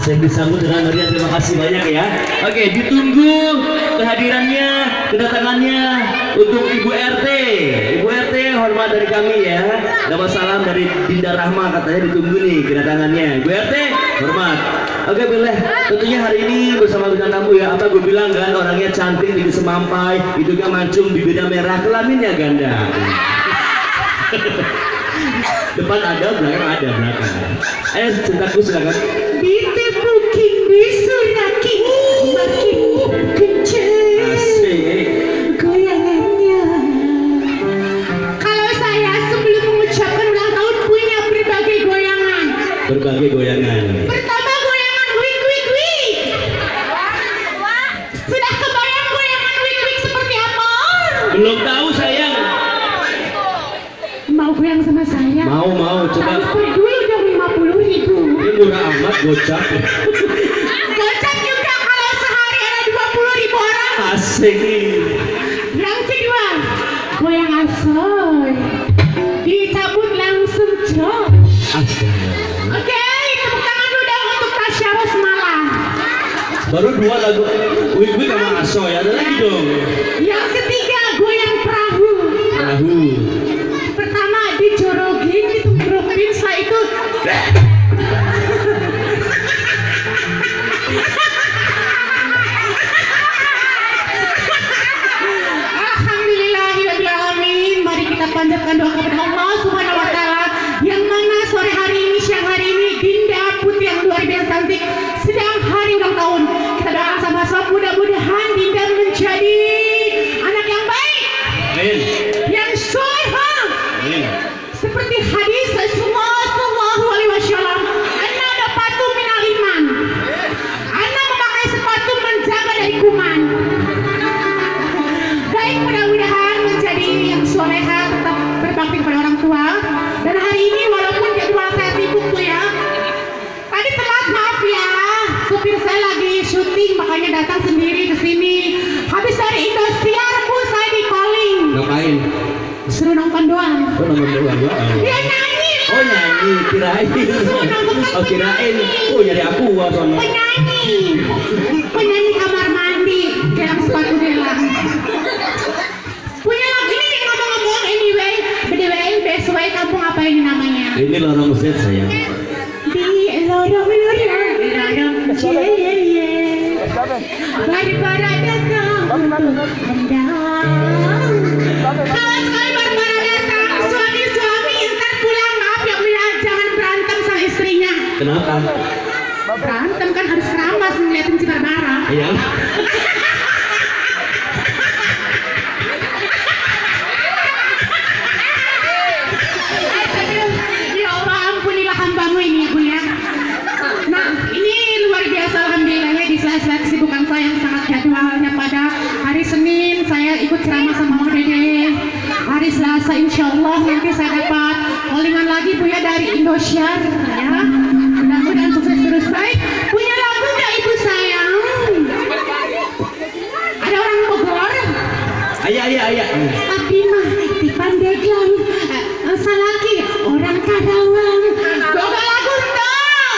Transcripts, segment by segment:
Saya disambut dengan meriah, terima kasih banyak ya. Oke, ditunggu kehadirannya, kedatangannya untuk Ibu RT. Ibu RT hormat dari kami ya. Dapat salam dari Dinda Rahma, katanya ditunggu nih kedatangannya. Ibu RT hormat. Oke, boleh. Tentunya hari ini bersama bintang tamu ya. Apa gue bilang kan, orangnya cantik, tinggi semampai, hidungnya mancung, bibirnya merah, kelaminnya ganda. Depan ada, belakang ada, belakang. Cintaku silakan. Ditepukin disuraki makin kenceng. Asik. Goyangannya. Kalau saya sebelum mengucapkan ulang tahun punya berbagai goyangan. Berbagai goyangan. Pertama goyangan wik wik wik. Sudah kebayang goyangan wik wik seperti apa? Belum tahu sayang. Mau goyang sama saya? Mau coba. Transfer dulu dong 50.000. Ini murah amat gocap. Gocap juga kalau sehari ada 20.000 orang. Asik. Yang kedua, goyang asoy. Dicabut langsung jok. Astaga. Oke, tepuk tangan dulu dong untuk Tasya Rosmala. Baru 2 lagu wik wik sama aso ya, ada lagi dong. Yang ketiga, goyang perahu. Perahu. Pertama dijorogin, ditungguin, setelah itu Alhamdulillahirrahmanirrahim. Mari kita panjatkan doa kepada Allah Subhanahu wa Ta'ala, yang mana sore hari ini, siang hari ini, Dinda Putri yang luar biasa cantik sedang hari ulang tahun. Kita doakan sama-sama, mudah-mudahan Dinda menjadi anak yang baik, Amin. yang solehah. Amin. Seperti hadis Rasulullah Sallallahu Alaihi Wasallam, "Anna dapatu minal iman." Anna memakai sepatu menjaga dari kuman. Baik, mudah-mudahan menjadi yang soleha, tetap berbakti kepada orang tua. Dan hari ini walaupun jadwal saya sibuk tuh ya, tadi telat, maaf ya. Supir saya lagi syuting, makanya datang sendiri ke sini. Habis dari Indosiar, Bu, saya di calling. Ngapain? Suruh nonton doang. Oh, nomor 2. Dia nyanyi. Oh, nyanyi, kirain. Oh, kirain. Oh, nyari aku sono. Penyanyi kamar mandi, dalam sepatu delang. Punya lagu ini ngomong-ngomong, anyway, best way, kampung apa ini namanya? Ini lorong set sayang. Di lorong jeye, bara-bara datang, kawan sekali bara-bara datang, suami-suami ntar pulang, maaf ya Bu ya, jangan berantem sama istrinya. Kenapa? Berantem kan harus keramas ngeliatin si Barbara. Iya. Ya Allah, ampunilah hambamu ini ya Bu ya. Nah, ini luar biasa alhamdulillahnya, di sela-sela kesibukan saya yang sangat jadwalnya pada hari Senin saya ikut ceramah sama Mama Dede. Hari Selasa insya Allah nanti saya dapat callingan lagi Bu ya dari Indosiar ya. Mudah-mudahan sukses terus. Baik, punya lagu nggak Ibu sayang? Ada orang Bogor? Ayah. Tapi mah di Pandeglang, salaki orang Karawang. Boga lagu enggak?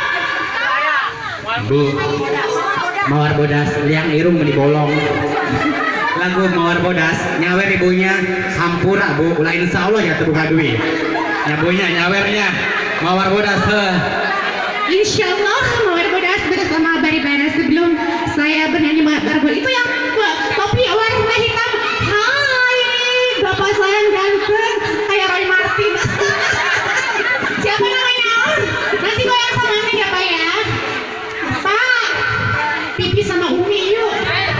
Bu, mawar bodas liang irung meni bolong. Lagu mawar bodas nyawer ibunya hampura Bu, ulah insya Allah ya terbuka duit. Nyabunya nyawernya mawar bodas. Insya Allah mawar bodas bersama Bari-Bara. Sebelum saya bernyanyi mawar bodas itu yang topi warna hitam. Hai, bapak saya yang ganteng kayak Roy Martin. Siapa namanya? Nanti goyang sama Umi ya Pak ya. Pak, pipi sama Umi yuk.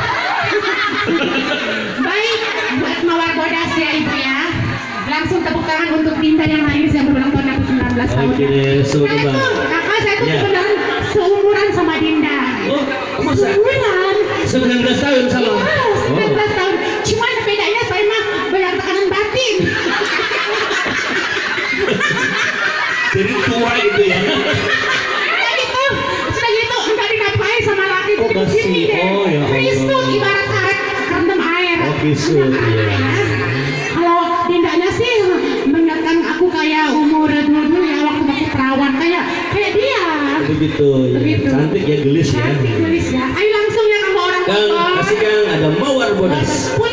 Baik, buat mawar bodas ya Ibu ya. Langsung tepuk tangan untuk Dinda yang hari ini saya berulang tahun aku 19 tahun. Oke deh, selamat. Kakak saya tuh Ya. sebenarnya seumuran sama Dinda. Oh, masa? Seumuran. 19 tahun sama. Iya, 19 tahun. Cuman bedanya saya mah banyak tekanan batin. Jadi tua itu ya. Sudah gitu enggak dinafkahi sama laki. Oh, Begini masih. deh. Oh, ya Allah. Kristus ibarat karet kerendam air. Oh, Kristus, Kerendam iya. air. Kalau Dindanya sih mengingatkan aku kayak umur dulu ya, waktu masih perawan kayak dia. Begitu ya. Begitu. Cantik gelis ya. Cantik gelis ya. Ayo langsung ya sama orang Kang, tua. kasih Kang, ada Mawar Bodas. Punya